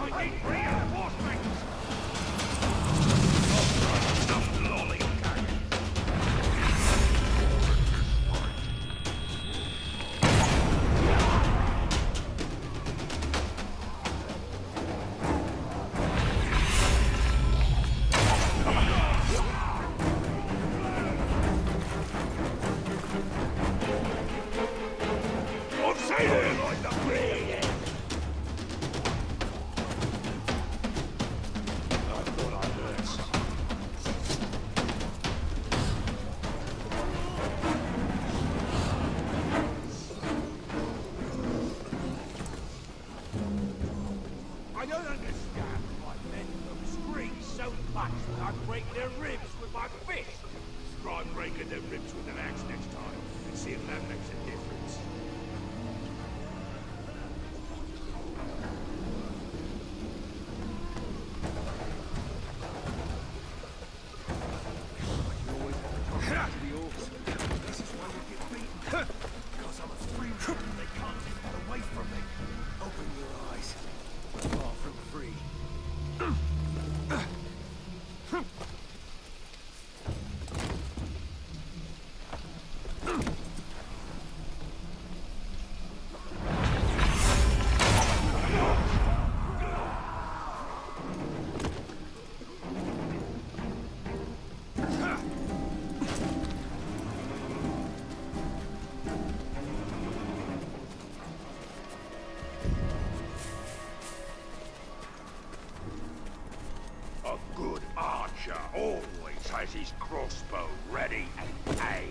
I don't understand why men from screech so much that I break their ribs with my fist. Try breaking their ribs with an axe next time and see if that makes a difference. This is why we get beaten. Because I'm a free man and they can't take that away from me. Open your eyes. We're far from free. A good archer always has his crossbow ready and aimed.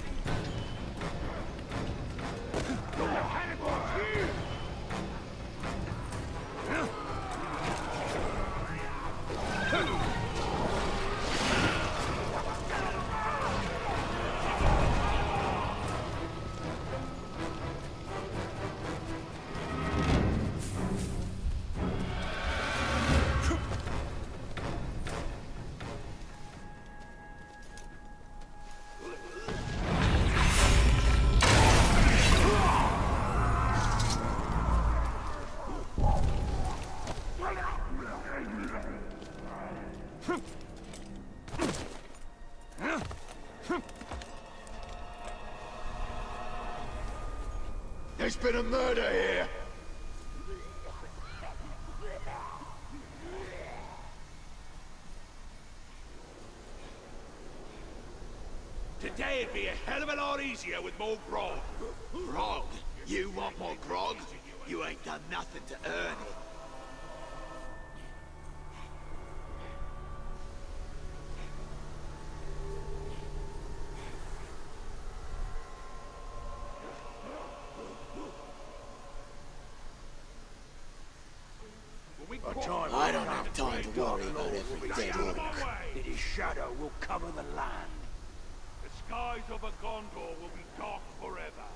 There's been a murder here! Today'd be a hell of a lot easier with more grog. Grog? You want more grog? You ain't done nothing to earn it. I don't have time to worry about every dead orc. His shadow will cover the land. The skies over Gondor will be dark forever.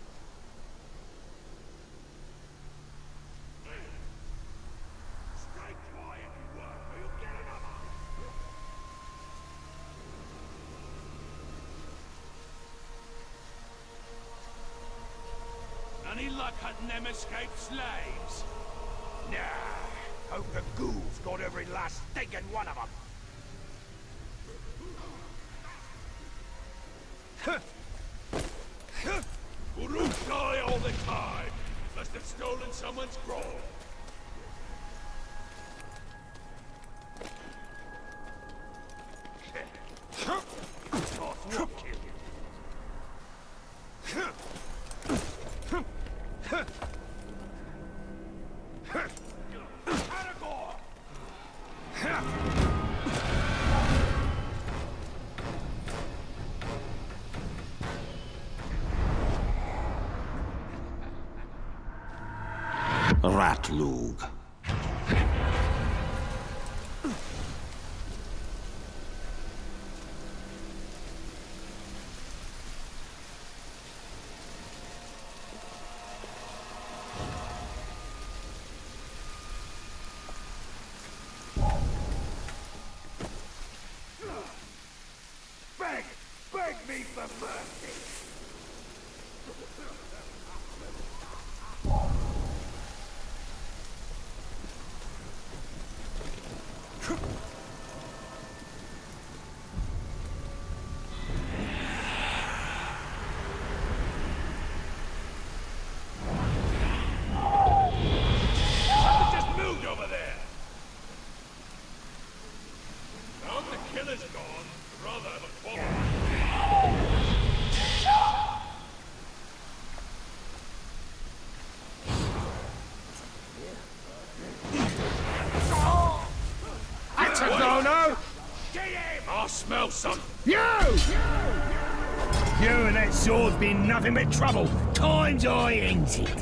Stay quiet, you work, or you'll get another. Any luck hunting them escaped slaves? Nah. Hope the ghouls got every last stinking one of them. Uruk die all the time. Must have stolen someone's grog. What kill you? Ratlug. Beg me for mercy! no? Get him! I smell something. You and that sword's been nothing but trouble. Times I ends it.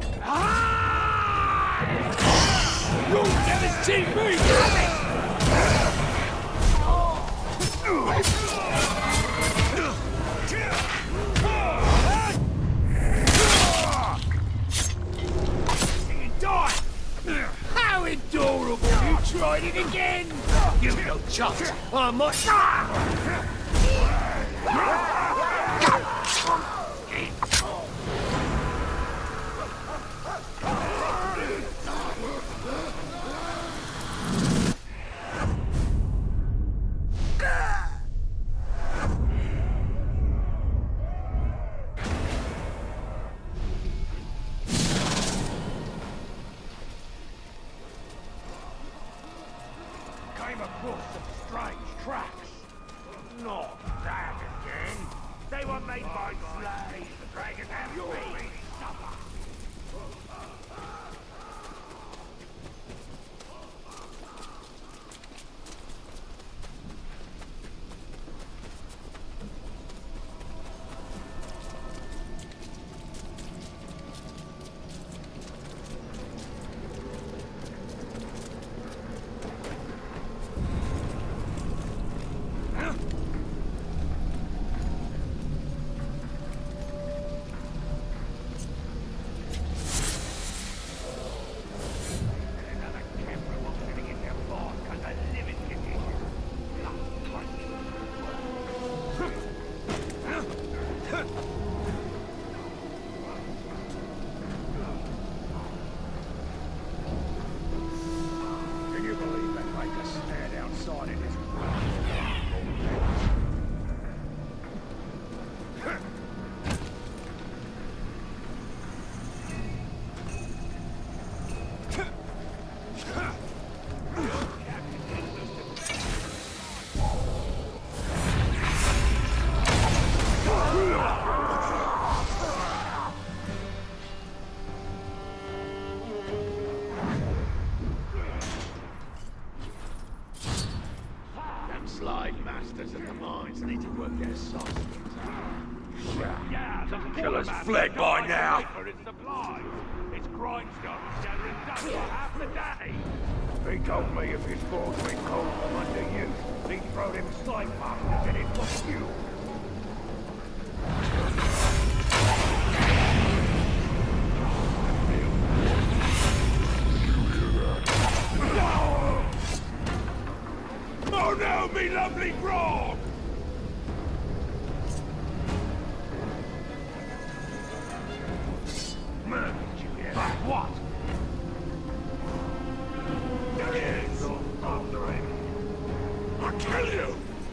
You'll never see me! How adorable! You tried it again! You no chance! I might... Came across some strange tracks. Not that again. They were made by slaves. The dragons have been supper. Slide masters at the mines need to work their sauce. Yeah, the killer's fled by now. Its grindstones gathering dust for half the day. He told me if his balls went cold from under you, he'd throw them slide masters in it for fuel. Oh no, me lovely grog! Man, did you hear that? What? There he is! After him! I'll kill you!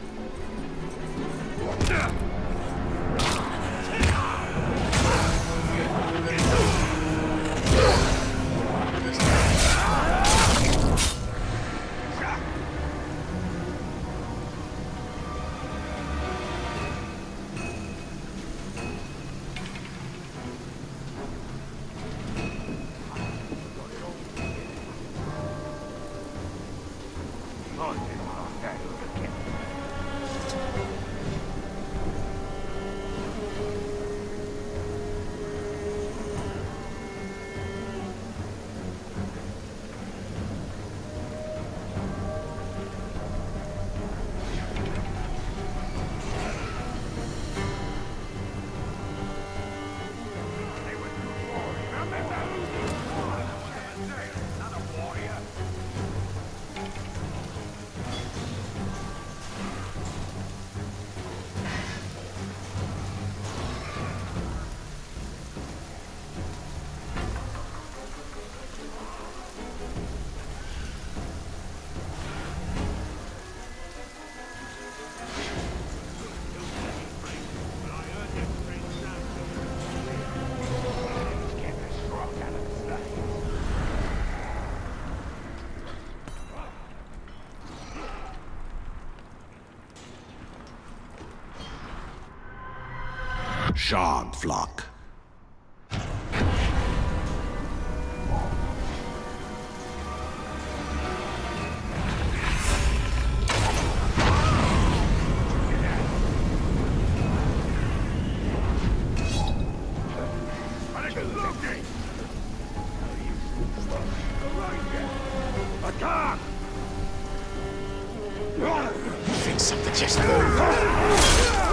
Shard flock. Attack! Think something just moved.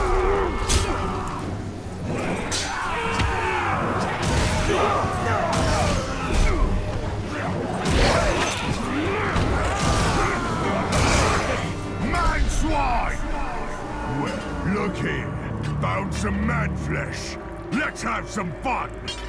Man swine! Well, look here. Found some man flesh. Let's have some fun.